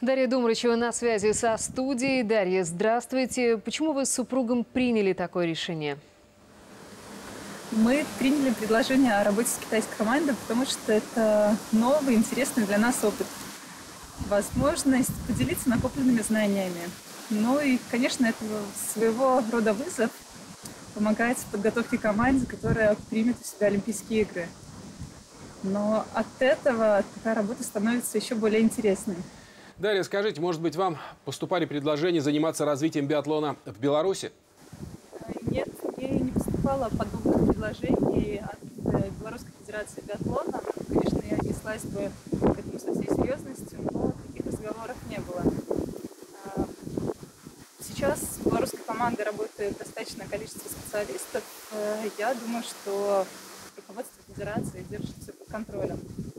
Дарья Думрачева на связи со студией. Дарья, здравствуйте. Почему вы с супругом приняли такое решение? Мы приняли предложение о работе с китайской командой, потому что это новый, интересный для нас опыт. Возможность поделиться накопленными знаниями. Ну и, конечно, это своего рода вызов помогать в подготовке команде, которая примет у себя Олимпийские игры. Но от этого такая работа становится еще более интересной. Дарья, скажите, может быть, вам поступали предложения заниматься развитием биатлона в Беларуси? Нет, мне не поступало подобных предложений от Белорусской Федерации биатлона. Конечно, я отнеслась бы к этому со всей серьезностью, но таких разговоров не было. А, Сейчас в белорусской команде работает достаточное количество специалистов. Я думаю, что руководство Федерации держит все под контролем.